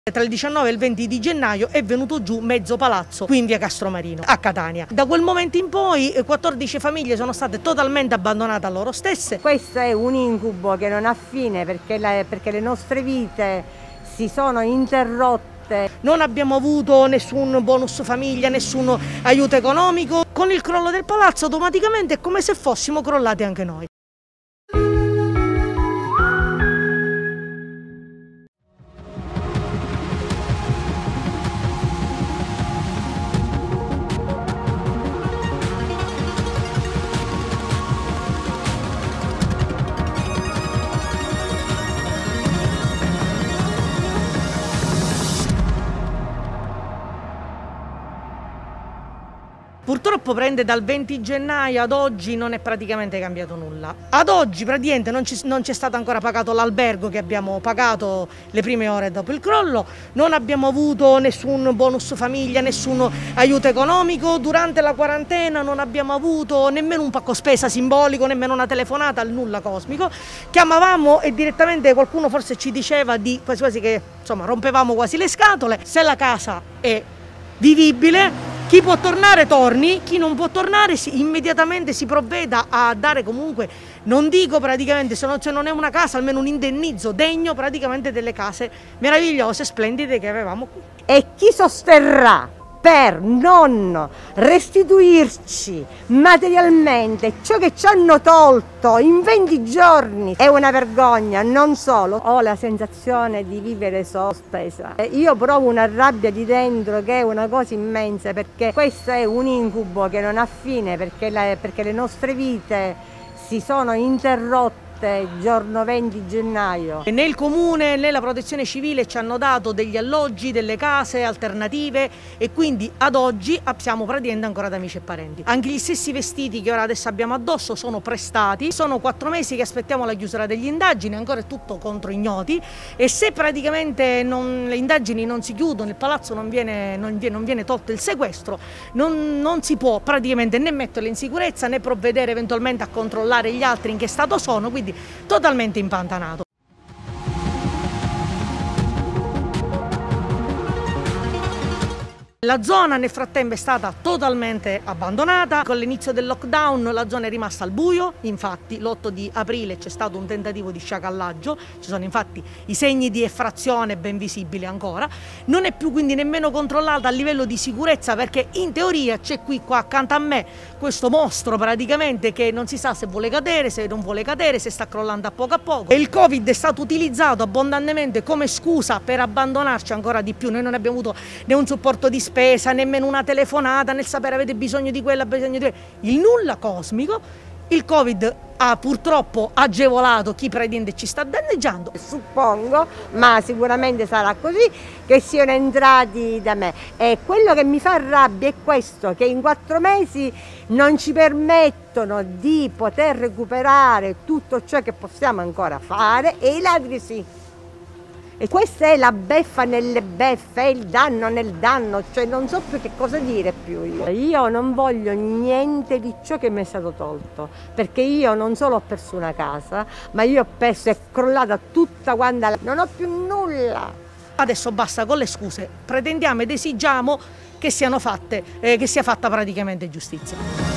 Tra il 19 e il 20 di gennaio è venuto giù mezzo palazzo qui in via Castromarino a Catania. Da quel momento in poi 14 famiglie sono state totalmente abbandonate a loro stesse. Questo è un incubo che non ha fine perché le nostre vite si sono interrotte. Non abbiamo avuto nessun bonus famiglia, nessun aiuto economico. Con il crollo del palazzo automaticamente è come se fossimo crollati anche noi. Purtroppo prende dal 20 gennaio ad oggi non è praticamente cambiato nulla. Ad oggi praticamente non c'è stato ancora pagato l'albergo che abbiamo pagato le prime ore dopo il crollo, non abbiamo avuto nessun bonus famiglia, nessun aiuto economico, durante la quarantena non abbiamo avuto nemmeno un pacco spesa simbolico, nemmeno una telefonata, al nulla cosmico. Chiamavamo e direttamente qualcuno forse ci diceva di quasi quasi che insomma rompevamo quasi le scatole. Se la casa è vivibile, chi può tornare torni, chi non può tornare immediatamente si provveda a dare comunque, non dico praticamente, se non è una casa, almeno un indennizzo degno praticamente delle case meravigliose, splendide che avevamo qui. E chi sosterrà per non restituirci materialmente ciò che ci hanno tolto in 20 giorni è una vergogna. Non solo, ho la sensazione di vivere sospesa. Io provo una rabbia di dentro che è una cosa immensa, perché questo è un incubo che non ha fine, perché le nostre vite si sono interrotte giorno 20 gennaio. Né il comune né la protezione civile ci hanno dato degli alloggi, delle case alternative e quindi ad oggi siamo praticamente ancora da amici e parenti. Anche gli stessi vestiti che ora adesso abbiamo addosso sono prestati, sono 4 mesi che aspettiamo la chiusura delle indagini, ancora è tutto contro ignoti, e se praticamente le indagini non si chiudono, il palazzo non viene tolto il sequestro, non si può praticamente né metterle in sicurezza né provvedere eventualmente a controllare gli altri in che stato sono, quindi totalmente impantanato. La zona nel frattempo è stata totalmente abbandonata, con l'inizio del lockdown la zona è rimasta al buio, infatti l'8 di aprile c'è stato un tentativo di sciacallaggio, ci sono infatti i segni di effrazione ben visibili ancora, non è più quindi nemmeno controllata a livello di sicurezza perché in teoria c'è qui qua accanto a me questo mostro praticamente che non si sa se vuole cadere, se non vuole cadere, se sta crollando a poco e il Covid è stato utilizzato abbondantemente come scusa per abbandonarci ancora di più. Noi non abbiamo avuto né un supporto di spesa, nemmeno una telefonata, nel sapere avete bisogno di quella, bisogno di quella. Il nulla cosmico. Il Covid ha purtroppo agevolato chi praticamente ci sta danneggiando. Suppongo, ma sicuramente sarà così, che siano entrati da me. E quello che mi fa rabbia è questo, che in 4 mesi non ci permettono di poter recuperare tutto ciò che possiamo ancora fare e i ladri sì. E questa è la beffa nelle beffe, è il danno nel danno, cioè non so più che cosa dire più io. Io non voglio niente di ciò che mi è stato tolto, perché io non solo ho perso una casa, ma io ho perso, è crollata tutta quanta, non ho più nulla. Adesso basta con le scuse, pretendiamo ed esigiamo che sia fatta praticamente giustizia.